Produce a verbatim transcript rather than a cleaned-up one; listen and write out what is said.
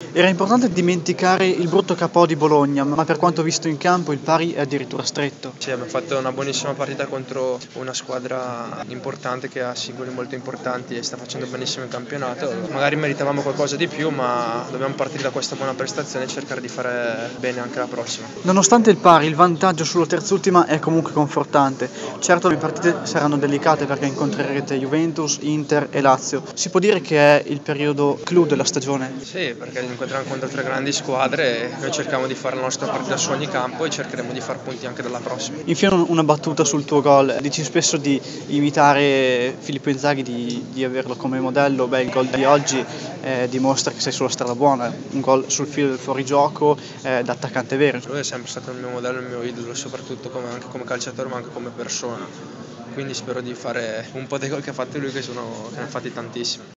Era importante dimenticare il brutto K O di Bologna, ma per quanto visto in campo il pari è addirittura stretto. Sì, abbiamo fatto una buonissima partita contro una squadra importante che ha singoli molto importanti e sta facendo benissimo il campionato. Magari meritavamo qualcosa di più, ma dobbiamo partire da questa buona prestazione e cercare di fare bene anche la prossima. Nonostante il pari, il vantaggio sulla terzultima è comunque confortante. Certo le partite saranno delicate perché incontrerete Juventus, Inter e Lazio. Si può dire che è il periodo clou della stagione? Sì, perché incontriamo contro tre grandi squadre e noi cerchiamo di fare la nostra partita su ogni campo e cercheremo di far punti anche dalla prossima. Infine una battuta sul tuo gol, dici spesso di imitare Filippo Inzaghi, di, di averlo come modello. Beh, il gol di oggi eh, dimostra che sei sulla strada buona, un gol sul filo del fuorigioco eh, da attaccante vero. Lui è sempre stato il mio modello, il mio idolo, soprattutto come, anche come calciatore ma anche come persona, quindi spero di fare un po' dei gol che ha fatto lui, che, sono, che ne ha fatti tantissimi.